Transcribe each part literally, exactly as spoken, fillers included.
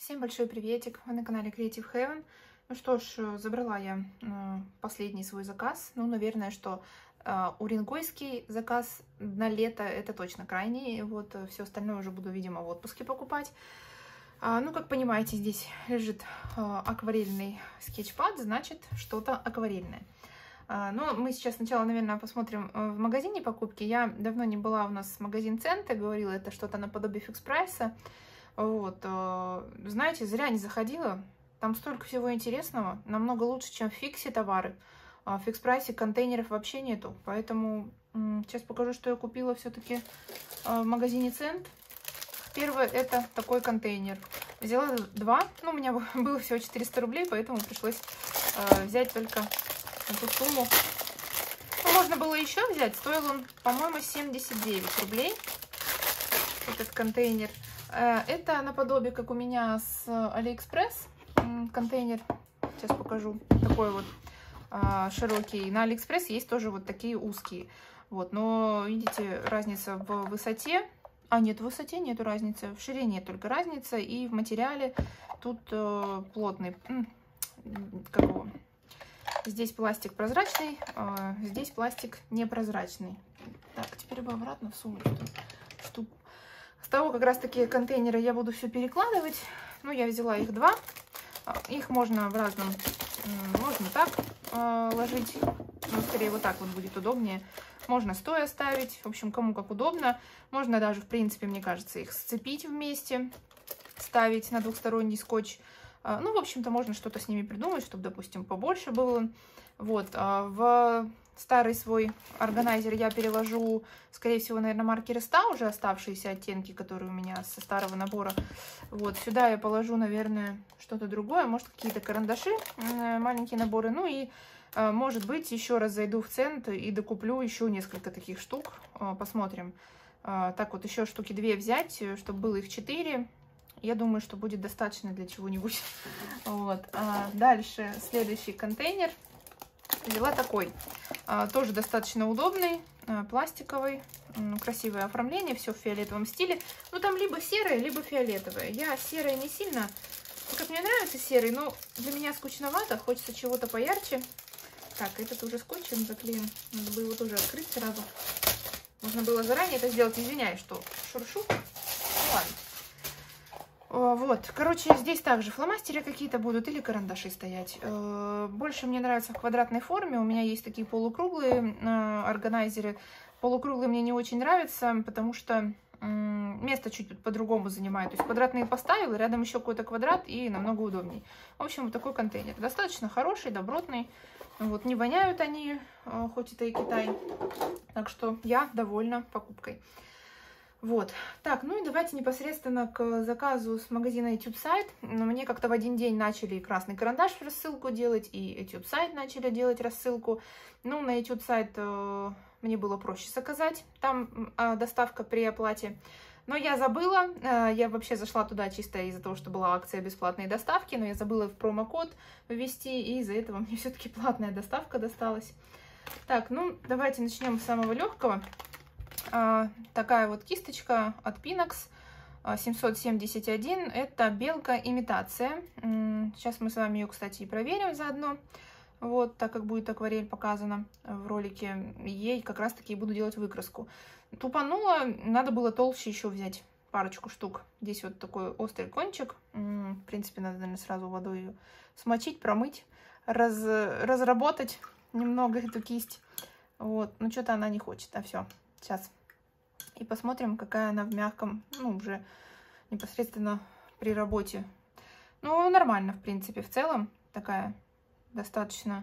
Всем большой приветик, вы на канале Creative Heaven. Ну что ж, забрала я э, последний свой заказ. Ну, наверное, что э, уренгойский заказ на лето это точно крайний. Вот э, все остальное уже буду, видимо, в отпуске покупать. А, ну, как понимаете, здесь лежит э, акварельный скетчпад, значит, что-то акварельное. А, но мы сейчас сначала, наверное, посмотрим э, в магазине покупки. Я давно не была, у нас магазин Центы, говорила, это что-то наподобие фикс прайса. Вот, знаете, зря не заходила. Там столько всего интересного. Намного лучше, чем в фиксе товары. А в фикс-прайсе контейнеров вообще нету. Поэтому сейчас покажу, что я купила все-таки в магазине Цент. Первое, это такой контейнер. Взяла два. Ну, у меня было всего четыреста рублей, поэтому пришлось взять только эту сумму. Ну, можно было еще взять. Стоил он, по-моему, семьдесят девять рублей. Этот контейнер. Это наподобие, как у меня с Алиэкспресс контейнер. Сейчас покажу. Такой вот широкий. На Алиэкспресс есть тоже вот такие узкие. Вот, но видите, разница в высоте. А нет, в высоте нету разницы. В ширине только разница. И в материале тут плотный. Как его? Здесь пластик прозрачный, здесь пластик непрозрачный. Так, теперь бы обратно в сумочку. Штуку. С того как раз таки контейнеры я буду все перекладывать. Ну, я взяла их два. Их можно в разном, можно так э, ложить. Ну, скорее вот так вот будет удобнее. Можно стоя ставить. В общем, кому как удобно. Можно даже, в принципе, мне кажется, их сцепить вместе. Ставить на двухсторонний скотч. Э, ну, в общем-то, можно что-то с ними придумать, чтобы, допустим, побольше было. Вот. Э, в старый свой органайзер я переложу, скорее всего, наверное, маркеры ста, уже оставшиеся оттенки, которые у меня со старого набора. Вот, сюда я положу, наверное, что-то другое, может, какие-то карандаши, маленькие наборы. Ну и, может быть, еще раз зайду в Цент и докуплю еще несколько таких штук. Посмотрим. Так вот, еще штуки две взять, чтобы было их четыре. Я думаю, что будет достаточно для чего-нибудь. Вот. Дальше, следующий контейнер. Взяла такой, тоже достаточно удобный, пластиковый, красивое оформление, все в фиолетовом стиле. Ну, там либо серое, либо фиолетовое. Я серое не сильно, как мне нравится серый, но для меня скучновато, хочется чего-то поярче. Так, этот уже скотчем заклеен, надо было его тоже открыть сразу. Можно было заранее это сделать, извиняюсь, что шуршу. Ну, ладно. Вот, короче, здесь также фломастеры какие-то будут или карандаши стоять. Больше мне нравится в квадратной форме. У меня есть такие полукруглые органайзеры. Полукруглые мне не очень нравятся, потому что место чуть по-другому занимает. То есть квадратные поставила, рядом еще какой-то квадрат, и намного удобней. В общем, вот такой контейнер. Достаточно хороший, добротный. Вот, не воняют они, хоть это и Китай. Так что я довольна покупкой. Вот, так, ну и давайте непосредственно к заказу с магазина YouTube Site. Мне как-то в один день начали красный карандаш в рассылку делать, и YouTube Site начали делать рассылку. Ну, на YouTube Site э, мне было проще заказать, там э, доставка при оплате. Но я забыла, э, я вообще зашла туда чисто из-за того, что была акция бесплатной доставки, но я забыла в промокод ввести, и из-за этого мне все-таки платная доставка досталась. Так, ну, давайте начнем с самого легкого. Uh, такая вот кисточка от Pinax uh, семьсот семьдесят один. Это белка имитация. Uh, сейчас мы с вами ее, кстати, и проверим заодно. Вот, так как будет акварель показана в ролике. Ей как раз таки буду делать выкраску. Тупанула, надо было толще еще взять парочку штук. Здесь вот такой острый кончик. Uh, в принципе, надо, наверное, сразу водой ее смочить, промыть, раз, разработать немного эту кисть. Вот, но что-то она не хочет, а все. Сейчас. И посмотрим, какая она в мягком, ну, уже непосредственно при работе. Ну, нормально, в принципе, в целом. Такая достаточно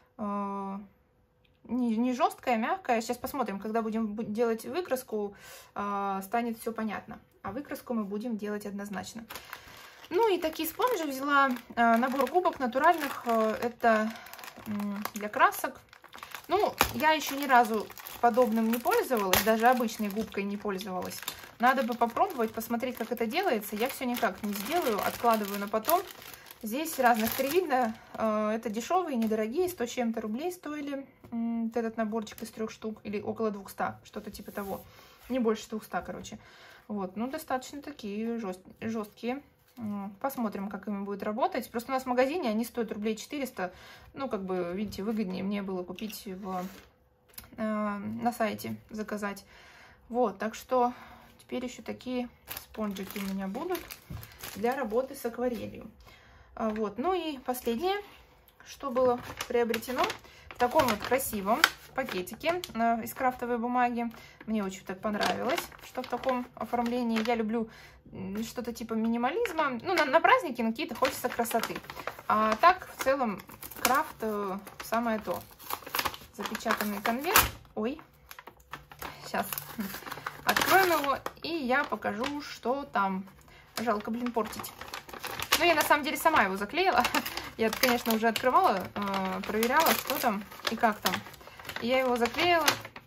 э, не, не жесткая, мягкая. Сейчас посмотрим, когда будем делать выкраску, э, станет все понятно. А выкраску мы будем делать однозначно. Ну, и такие спонжи взяла. Э, набор губок натуральных. Э, это э, для красок. Ну, я еще ни разу подобным не пользовалась, даже обычной губкой не пользовалась. Надо бы попробовать, посмотреть, как это делается. Я все никак не сделаю, откладываю на потом. Здесь разных три вида. Это дешевые, недорогие, сто с чем-то рублей стоили. Этот наборчик из трех штук, или около двухсот, что-то типа того. Не больше двухсот, короче. Вот, ну, достаточно такие жест... жесткие. Посмотрим, как ими будет работать. Просто у нас в магазине они стоят рублей четыреста. Ну, как бы, видите, выгоднее мне было купить в, э, на сайте, заказать. Вот, так что теперь еще такие спонжики у меня будут для работы с акварелью. Вот, ну и последнее, что было приобретено, в таком вот красивом пакетике э, из крафтовой бумаги. Мне очень так понравилось, что в таком оформлении. Я люблю что-то типа минимализма. Ну, на, на праздники, на какие-то хочется красоты. А так, в целом, крафт э, самое то. Запечатанный конверт. Ой, сейчас откроем его, и я покажу, что там. Жалко, блин, портить. Ну, я на самом деле сама его заклеила. Я, конечно, уже открывала, э, проверяла, что там и как там. И я его заклеила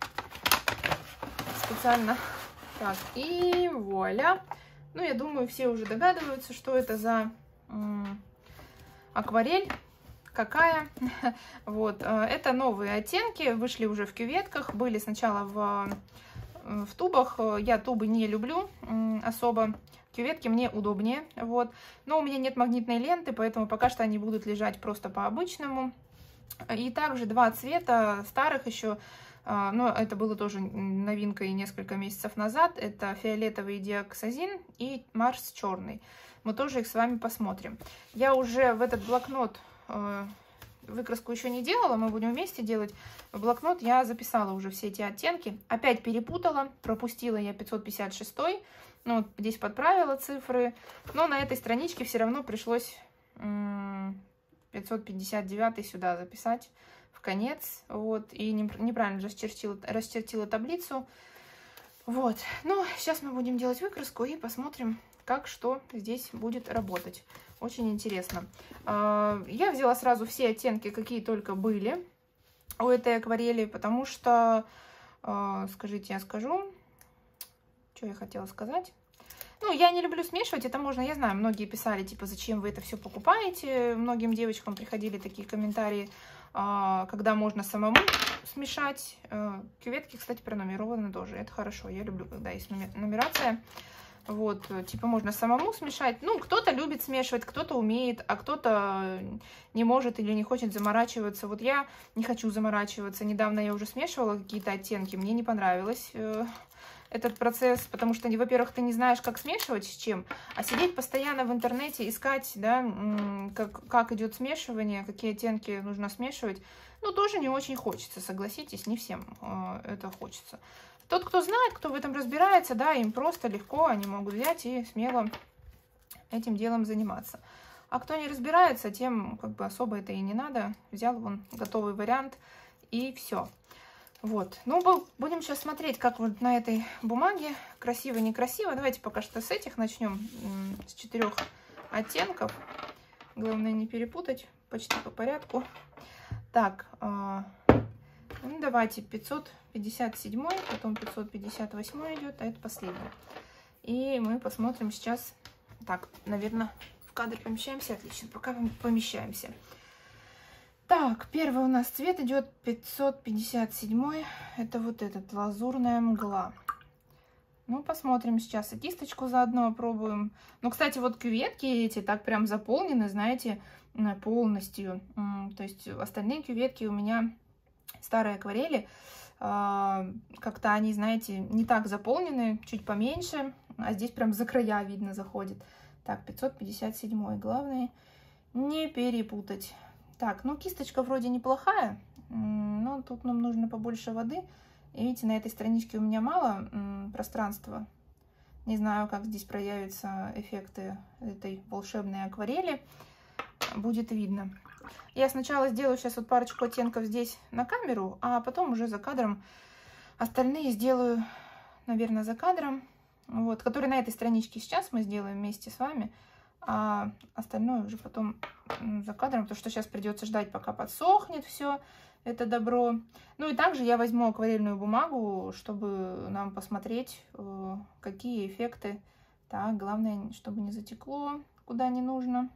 специально. Так, и вуаля. Ну, я думаю, все уже догадываются, что это за м, акварель. Какая. Вот. Это новые оттенки. Вышли уже в кюветках. Были сначала в, в тубах. Я тубы не люблю м, особо. Кюветки мне удобнее. Вот. Но у меня нет магнитной ленты, поэтому пока что они будут лежать просто по-обычному. И также два цвета старых еще. Но это было тоже новинкой несколько месяцев назад. Это фиолетовый диоксазин и Марс черный. Мы тоже их с вами посмотрим. Я уже в этот блокнот э, выкраску еще не делала. Мы будем вместе делать. В блокнот я записала уже все эти оттенки. Опять перепутала. Пропустила я пятьсот пятьдесят шесть. Ну, вот здесь подправила цифры. Но на этой страничке все равно пришлось пятьсот пятьдесят девять сюда записать. Конец, вот, и неправильно расчертила, расчертила таблицу, вот. Ну, сейчас мы будем делать выкраску и посмотрим, как что здесь будет работать. Очень интересно. Я взяла сразу все оттенки, какие только были у этой акварели, потому что, скажите, я скажу, что я хотела сказать. Ну, я не люблю смешивать, это можно, я знаю, многие писали, типа, зачем вы это все покупаете, многим девочкам приходили такие комментарии, когда можно самому смешать. Кюветки, кстати, пронумерованы тоже, это хорошо, я люблю, когда есть нумерация. Вот, типа, можно самому смешать. Ну, кто-то любит смешивать, кто-то умеет, а кто-то не может или не хочет заморачиваться. Вот я не хочу заморачиваться. Недавно я уже смешивала какие-то оттенки, мне не понравилось этот процесс, потому что, во-первых, ты не знаешь, как смешивать с чем, а сидеть постоянно в интернете, искать, да, как, как идет смешивание, какие оттенки нужно смешивать, ну, тоже не очень хочется, согласитесь, не всем э, это хочется. Тот, кто знает, кто в этом разбирается, да, им просто легко, они могут взять и смело этим делом заниматься. А кто не разбирается, тем как бы особо это и не надо, взял вон готовый вариант и все. Вот, ну, будем сейчас смотреть, как вот на этой бумаге, красиво, некрасиво. Давайте пока что с этих начнем, с четырех оттенков. Главное не перепутать, почти по порядку. Так, ну, давайте пятьсот пятьдесят семь, потом пятьсот пятьдесят восемь идет, а это последний. И мы посмотрим сейчас, так, наверное, в кадр помещаемся, отлично, пока помещаемся. Так, первый у нас цвет идет пятьсот пятьдесят семь, это вот этот, лазурная мгла. Ну, посмотрим сейчас, и кисточку заодно опробуем. Ну, кстати, вот кюветки эти так прям заполнены, знаете, полностью. То есть остальные кюветки у меня, старые акварели, как-то они, знаете, не так заполнены, чуть поменьше, а здесь прям за края видно заходит. Так, пятьсот пятьдесят семь, главное не перепутать. Так, ну кисточка вроде неплохая, но тут нам нужно побольше воды. И видите, на этой страничке у меня мало пространства. Не знаю, как здесь проявятся эффекты этой волшебной акварели. Будет видно. Я сначала сделаю сейчас вот парочку оттенков здесь на камеру, а потом уже за кадром остальные сделаю, наверное, за кадром. Вот, которые на этой страничке сейчас мы сделаем вместе с вами. А остальное уже потом за кадром, потому что сейчас придется ждать, пока подсохнет все это добро. Ну и также я возьму акварельную бумагу, чтобы нам посмотреть, какие эффекты. Так, главное, чтобы не затекло, куда не нужно.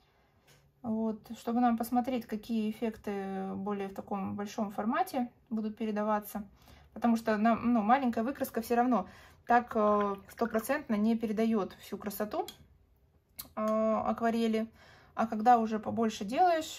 Вот, чтобы нам посмотреть, какие эффекты более в таком большом формате будут передаваться. Потому что нам, ну, маленькая выкраска все равно так стопроцентно не передает всю красоту. э, акварели. А когда уже побольше делаешь,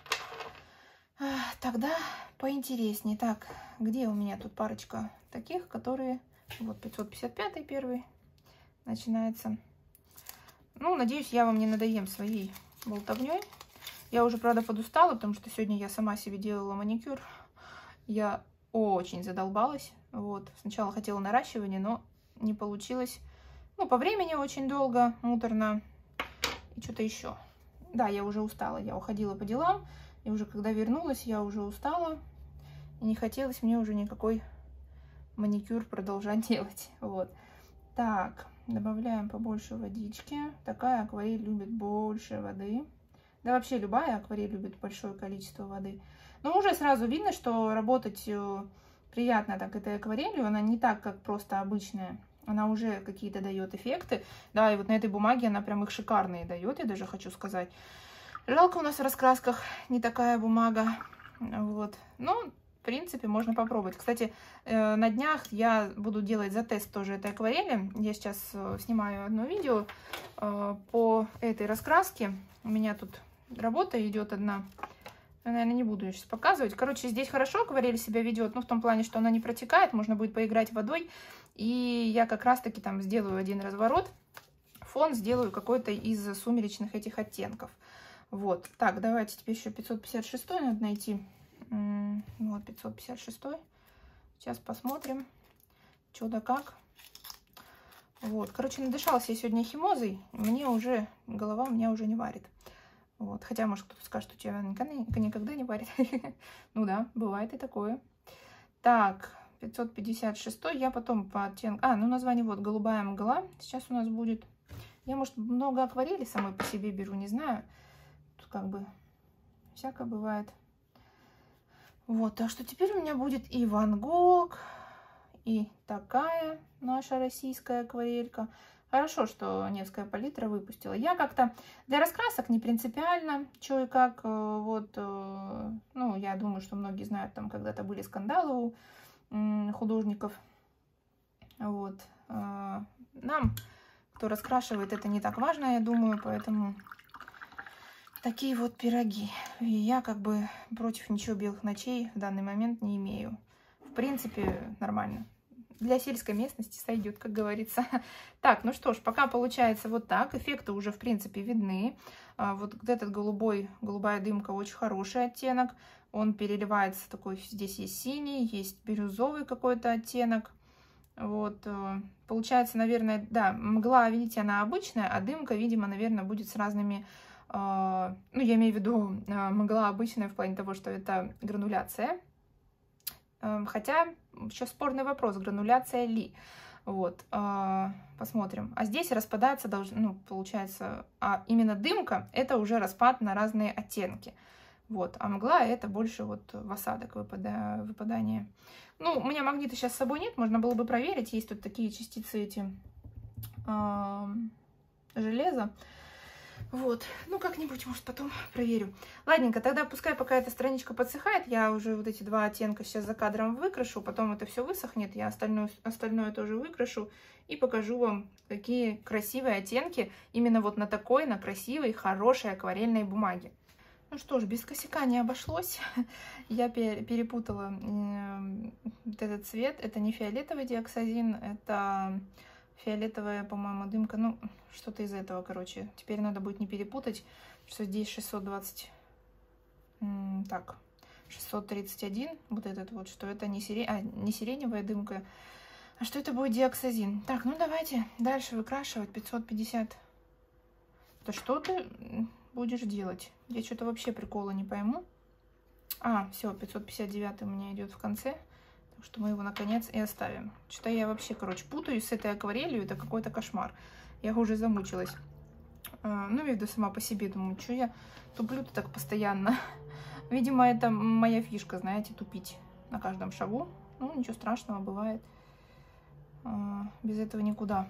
э, тогда поинтереснее. Так, где у меня тут парочка таких, которые... Вот пятьсот пятьдесят пятый первый начинается. Ну, надеюсь, я вам не надоем своей болтовней. Я уже, правда, подустала, потому что сегодня я сама себе делала маникюр. Я очень задолбалась. Вот. Сначала хотела наращивание, но не получилось. Ну, по времени очень долго, муторно. И что-то еще. Да, я уже устала. Я уходила по делам. И уже когда вернулась, я уже устала. И не хотелось мне уже никакой маникюр продолжать делать. Вот. Так, добавляем побольше водички. Такая акварель любит больше воды. Да вообще любая акварель любит большое количество воды. Но уже сразу видно, что работать приятно так этой акварелью. Она не так, как просто обычная. Она уже какие-то дает эффекты. Да, и вот на этой бумаге она прям их шикарные дает, я даже хочу сказать. Жалко, у нас в раскрасках не такая бумага. Вот. Но, в принципе, можно попробовать. Кстати, на днях я буду делать за тест тоже этой акварели. Я сейчас снимаю одно видео по этой раскраске. У меня тут работа идет одна. Я, наверное, не буду ее сейчас показывать. Короче, здесь хорошо акварель себя ведет, ну, в том плане, что она не протекает, можно будет поиграть водой. И я как раз-таки там сделаю один разворот. Фон сделаю какой-то из сумеречных этих оттенков. Вот. Так, давайте теперь еще пятьсот пятьдесят шестой надо найти. Вот, пятьсот пятьдесят шестой. Сейчас посмотрим, что да как. Вот, короче, надышалась я сегодня химозой. Мне уже, голова у меня уже не варит. Вот, хотя, может, кто-то скажет, что тебя никогда, никогда не варит. Ну да, бывает и такое. Так, пятьсот пятьдесят шестой. Я потом по оттенку... А, ну название вот, голубая мгла. Сейчас у нас будет... Я, может, много акварели самой по себе беру, не знаю. Тут как бы всякое бывает. Вот, так что теперь у меня будет и Ван Гог, и такая наша российская акварелька. Хорошо, что Невская палитра выпустила. Я как-то для раскрасок не принципиально, что и как. Вот, ну, я думаю, что многие знают, там когда-то были скандалы у художников. Вот. Нам, кто раскрашивает, это не так важно, я думаю, поэтому такие вот пироги. И я как бы против ничего белых ночей в данный момент не имею. В принципе, нормально. Для сельской местности сойдет, как говорится. Так, ну что ж, пока получается вот так. Эффекты уже, в принципе, видны. Вот этот голубой, голубая дымка очень хороший оттенок. Он переливается такой, здесь есть синий, есть бирюзовый какой-то оттенок. Вот, получается, наверное, да, мгла, видите, она обычная, а дымка, видимо, наверное, будет с разными... Ну, я имею в виду мгла обычная в плане того, что это грануляция. Хотя еще спорный вопрос, грануляция ли. Вот, посмотрим. А здесь распадаться должно, ну, получается, а именно дымка это уже распад на разные оттенки. Вот, а мгла это больше вот в осадок выпада, выпадание. Ну, у меня магнита сейчас с собой нет, можно было бы проверить. Есть тут такие частицы эти э, железа. Вот, ну как-нибудь, может, потом проверю. Ладненько, тогда пускай пока эта страничка подсыхает, я уже вот эти два оттенка сейчас за кадром выкрашу, потом это все высохнет, я остальное, остальное тоже выкрашу и покажу вам, какие красивые оттенки именно вот на такой, на красивой, хорошей акварельной бумаге. Ну что ж, без косяка не обошлось. Я перепутала вот этот цвет, это не фиолетовый диоксазин, это... фиолетовая, по-моему, дымка. Ну, что-то из этого, короче. Теперь надо будет не перепутать, что здесь шестьсот двадцать... Так, шестьсот тридцать один. Вот этот вот, что это не, сире... а, не сиреневая дымка, а что это будет диоксазин. Так, ну давайте дальше выкрашивать. пятьсот пятьдесят. Да что ты будешь делать? Я что-то вообще прикола не пойму. А, все, пятьсот пятьдесят девять у меня идет в конце. Что мы его наконец и оставим. Что-то я вообще, короче, путаюсь с этой акварелью. Это какой-то кошмар. Я уже замучилась. Ну, имею в виду сама по себе. Думаю, что я туплю-то так постоянно. Видимо, это моя фишка, знаете, тупить на каждом шагу. Ну, ничего страшного, бывает. Без этого никуда.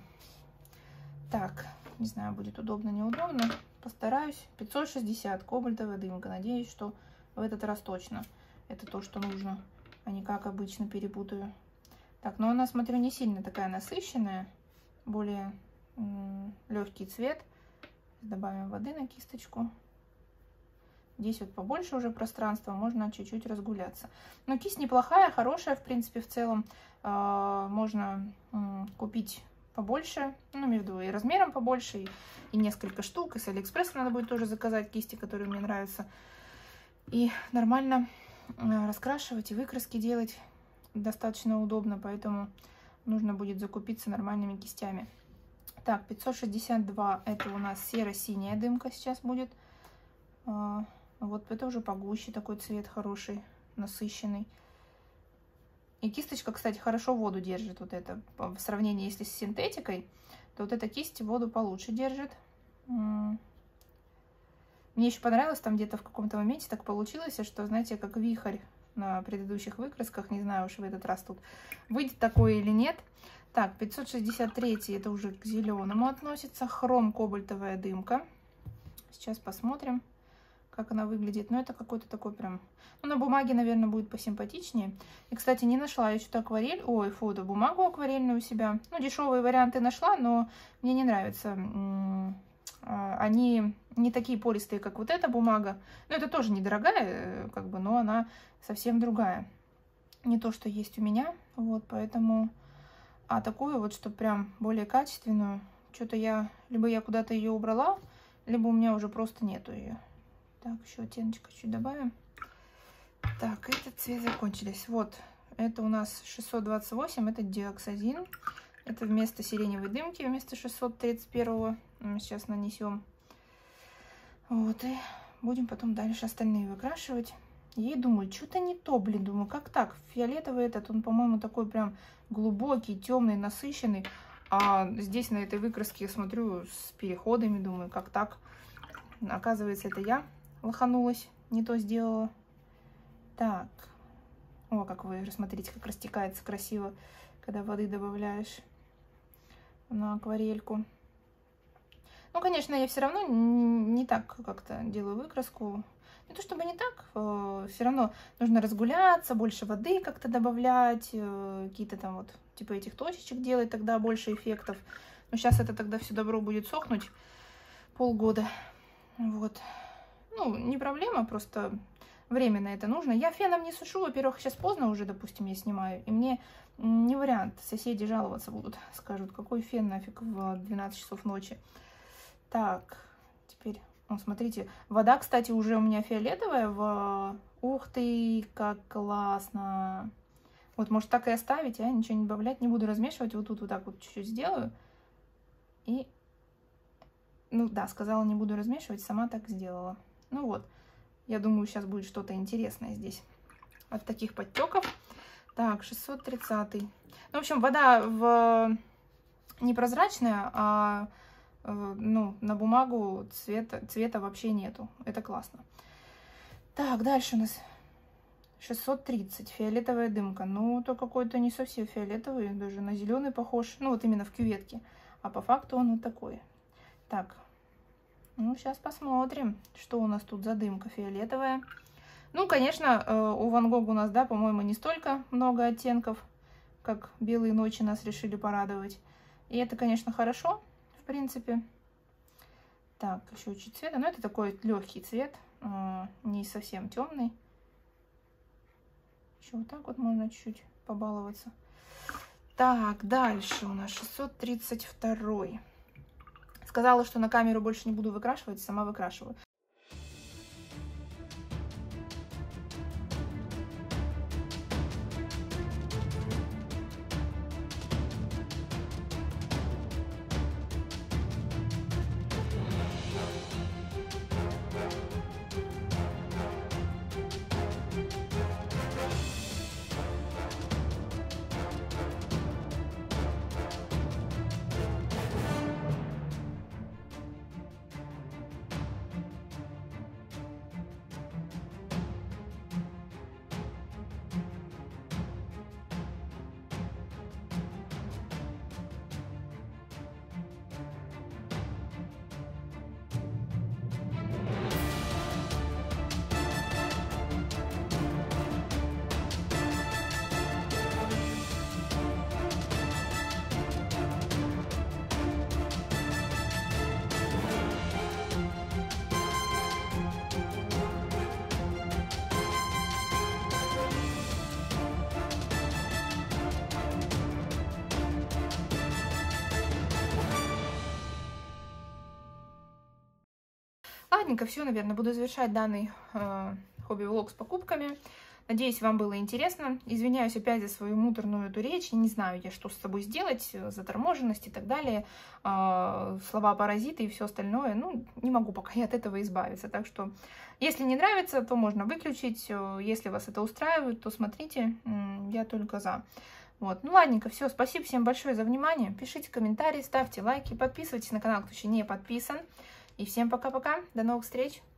Так, не знаю, будет удобно, неудобно. Постараюсь. пятьсот шестьдесят. Кобальтовая дымка. Надеюсь, что в этот раз точно это то, что нужно. А не как обычно перепутаю. Так, но она, смотрю, не сильно такая насыщенная. Более легкий цвет. Добавим воды на кисточку. Здесь вот побольше уже пространства, можно чуть-чуть разгуляться. Но кисть неплохая, хорошая, в принципе, в целом. Можно купить побольше, ну, имею в виду и размером побольше, и, и несколько штук. И с Алиэкспресса надо будет тоже заказать кисти, которые мне нравятся. И нормально раскрашивать и выкраски делать достаточно удобно, поэтому нужно будет закупиться нормальными кистями. Так, пятьсот шестьдесят два, это у нас серо-синяя дымка сейчас будет. Вот это уже погуще, такой цвет хороший, насыщенный. И кисточка, кстати, хорошо воду держит. Вот это в сравнении, если с синтетикой, то вот эта кисть воду получше держит. Мне еще понравилось, там где-то в каком-то моменте так получилось, что, знаете, как вихрь на предыдущих выкрасках, не знаю уж в этот раз тут выйдет такое или нет. Так, пятьсот шестьдесят три, это уже к зеленому относится. Хром, кобальтовая дымка. Сейчас посмотрим, как она выглядит. Но это какой-то такой прям... Ну, на бумаге, наверное, будет посимпатичнее. И, кстати, не нашла я что-то акварель. Ой, фу, да, бумагу акварельную у себя. Ну, дешевые варианты нашла, но мне не нравятся. Они не такие пористые, как вот эта бумага. Ну, это тоже недорогая, как бы, но она совсем другая. Не то, что есть у меня. Вот, поэтому... А такую вот, что прям более качественную, что-то я... Либо я куда-то ее убрала, либо у меня уже просто нету ее. Так, еще оттеночка чуть добавим. Так, этот цвет закончились. Вот, это у нас шестьсот двадцать восемь, это диоксазин. Это вместо сиреневой дымки, вместо шестьсот тридцать первого. Мы сейчас нанесем. Вот, и будем потом дальше остальные выкрашивать. И думаю, что-то не то, блин, думаю, как так? Фиолетовый этот, он, по-моему, такой прям глубокий, темный, насыщенный. А здесь на этой выкраске я смотрю с переходами, думаю, как так? Оказывается, это я лоханулась, не то сделала. Так, о, как вы смотрите, как растекается красиво, когда воды добавляешь на акварельку. Ну, конечно, я все равно не так как-то делаю выкраску. Не то чтобы не так, все равно нужно разгуляться, больше воды как-то добавлять, какие-то там вот типа этих точечек делать, тогда больше эффектов. Но сейчас это тогда все добро будет сохнуть полгода. Вот. Ну, не проблема, просто время на это нужно. Я феном не сушу, во-первых, сейчас поздно уже, допустим, я снимаю, и мне не вариант. Соседи жаловаться будут, скажут, какой фен нафиг в двенадцать часов ночи. Так, теперь, о, смотрите, вода, кстати, уже у меня фиолетовая. В... Ух ты, как классно! Вот, может, так и оставить, а? Ничего не добавлять, не буду размешивать. Вот тут вот так вот чуть-чуть сделаю. И, ну да, сказала, не буду размешивать, сама так сделала. Ну вот, я думаю, сейчас будет что-то интересное здесь от таких подтеков. Так, шестьсот тридцатый. Ну, в общем, вода в... непрозрачная, а ну, на бумагу цвета, цвета вообще нету. Это классно. Так, дальше у нас шестьсот тридцать. Фиолетовая дымка. Ну, то какой-то не совсем фиолетовый, даже на зеленый похож. Ну, вот именно в кюветке. А по факту он вот такой. Так, ну, сейчас посмотрим, что у нас тут за дымка фиолетовая. Ну, конечно, у Ван Гога у нас, да, по-моему, не столько много оттенков, как белые ночи нас решили порадовать. И это, конечно, хорошо, в принципе. Так, еще чуть цвета. Но это такой легкий цвет, не совсем темный. Еще вот так вот можно чуть-чуть побаловаться. Так, дальше у нас шестьсот тридцать второй. Сказала, что на камеру больше не буду выкрашивать, сама выкрашиваю. Ладненько, все, наверное, буду завершать данный э, хобби-влог с покупками. Надеюсь, вам было интересно. Извиняюсь опять за свою муторную эту речь. Не знаю я, что с собой сделать, заторможенность и так далее. Э, слова паразиты и все остальное. Ну, не могу пока я от этого избавиться. Так что, если не нравится, то можно выключить. Если вас это устраивает, то смотрите. Я только за. Вот. Ну, ладненько, все. Спасибо всем большое за внимание. Пишите комментарии, ставьте лайки, подписывайтесь на канал, кто еще не подписан. И всем пока-пока. До новых встреч.